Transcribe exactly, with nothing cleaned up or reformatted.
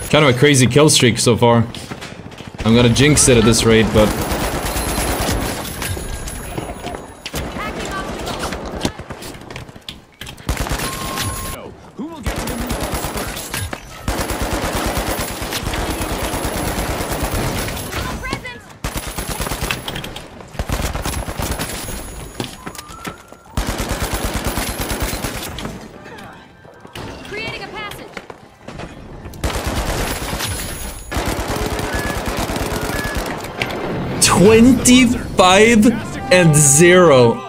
Kind of a crazy kill streak so far. I'm gonna jinx it at this rate, but... twenty-five and zero.